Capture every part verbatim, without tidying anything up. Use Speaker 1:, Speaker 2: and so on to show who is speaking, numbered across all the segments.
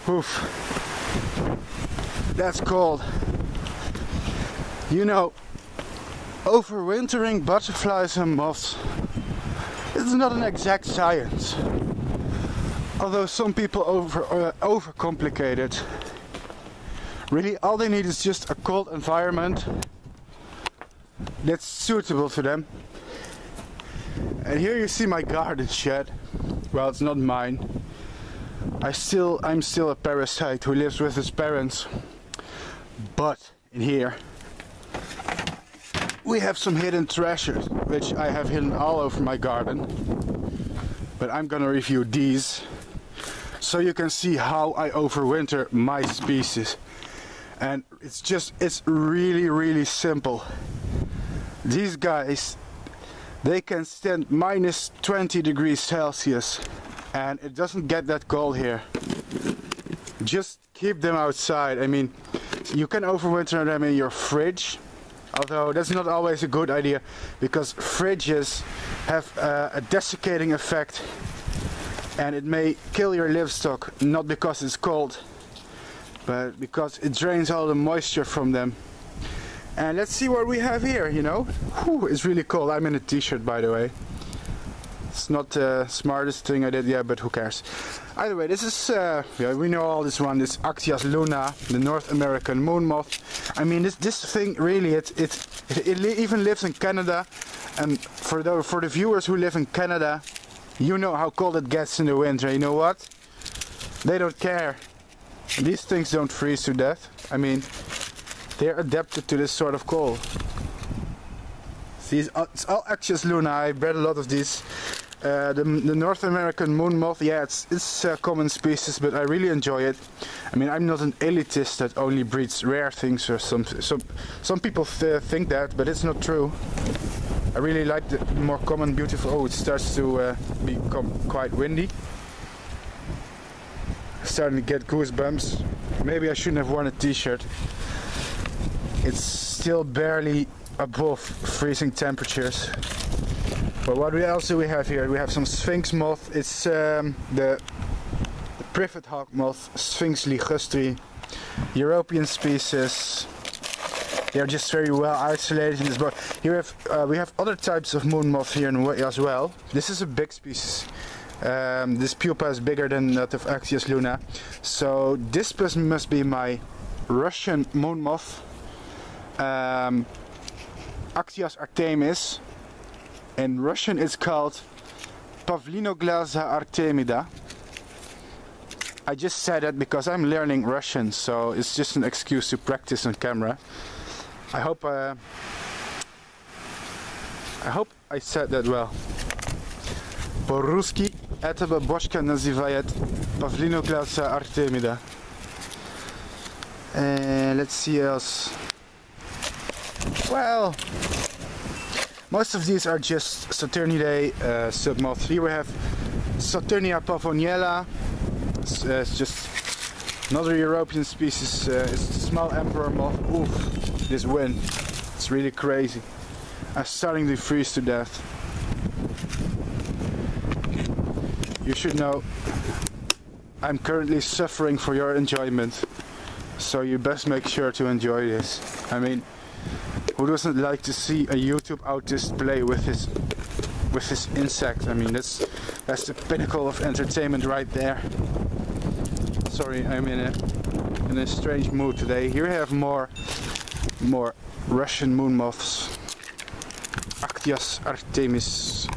Speaker 1: Oof. That's cold. You know, overwintering butterflies and moths is not an exact science. Although some people over uh, overcomplicate it. Really, all they need is just a cold environment that's suitable to them. And here you see my garden shed. Well, it's not mine. I still, I'm still a parasite who lives with his parents. But in here we have some hidden treasures, which I have hidden all over my garden. But I'm gonna review these, so you can see how I overwinter my species. And it's just, it's really, really simple. These guys, they can stand minus twenty degrees Celsius. And it doesn't get that cold here. Just keep them outside. I mean, you can overwinter them in your fridge. Although that's not always a good idea, because fridges have uh, a desiccating effect. And it may kill your livestock, not because it's cold, but because it drains all the moisture from them. And let's see what we have here, you know. Whew, it's really cold. I'm in a t-shirt, by the way. It's not the smartest thing I did yet, but who cares. Either way, this is, uh, yeah, we know all this one, this Actias luna, the North American moon moth. I mean, this this thing really, it it, it, it li even lives in Canada. And for the, for the viewers who live in Canada, you know how cold it gets in the winter. You know what? They don't care. These things don't freeze to death. I mean, they're adapted to this sort of cold. See, it's all Actias luna. I bred a lot of these. Uh, the, the North American moon moth, yeah, it's, it's a common species, but I really enjoy it. I mean, I'm not an elitist that only breeds rare things, or some some some people th think that, but it's not true. I really like the more common, beautiful. Oh, it starts to uh, become quite windy. Starting to get goosebumps. Maybe I shouldn't have worn a t-shirt. It's still barely above freezing temperatures. But what else do we have here? We have some Sphinx moth. It's um, the, the privet hawk moth, Sphinx ligustri, European species. They are just very well isolated in this book. Here we have, uh, we have other types of moon moth here in as well. This is a big species. Um, this pupa is bigger than that of Actias luna. So this must be my Russian moon moth, um, Actias artemis. In Russian it's called Pavlinoglaza artemida. I just said that because I'm learning Russian, so it's just an excuse to practice on camera. I hope uh, I hope I said that well. По-русски эта бабочка называет Pavlinoglaza artemida. And let's see else. Well, most of these are just Saturniidae uh, submoths. Here we have Saturnia pavoniella. It's, uh, it's just another European species. Uh, it's a small emperor moth. Oof, this wind. It's really crazy. I'm starting to freeze to death. You should know I'm currently suffering for your enjoyment. So you best make sure to enjoy this. I mean, who doesn't like to see a YouTube autist play with his with his insect? I mean, that's that's the pinnacle of entertainment right there. Sorry, I'm in a in a strange mood today. Here we have more more Russian moon moths, Actias artemis.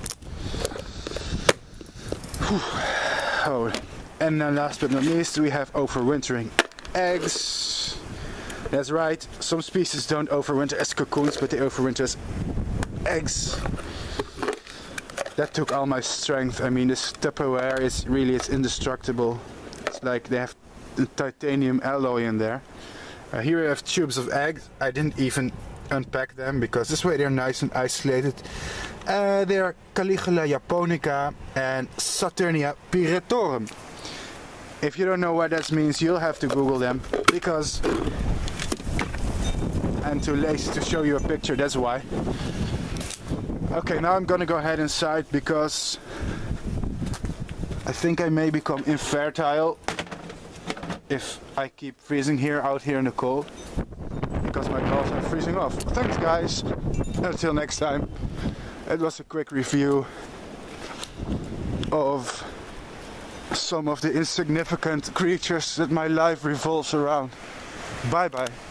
Speaker 1: Whew. Oh, and then last but not least, we have overwintering eggs. That's right, some species don't overwinter as cocoons, but they overwinter as eggs. That took all my strength. I mean, this Tupperware is really, it's indestructible. It's like they have the titanium alloy in there. Uh, here we have tubes of eggs. I didn't even unpack them because this way they're nice and isolated. Uh, they are Caligula japonica and Saturnia pyrrhetorum. If you don't know what that means, you'll have to Google them, because I'm too lazy to show you a picture, that's why. Okay, now I'm gonna go ahead inside because I think I may become infertile. if I keep freezing here out here in the cold, because my claws are freezing off. Thanks guys, until next time. It was a quick review of some of the insignificant creatures that my life revolves around. Bye bye.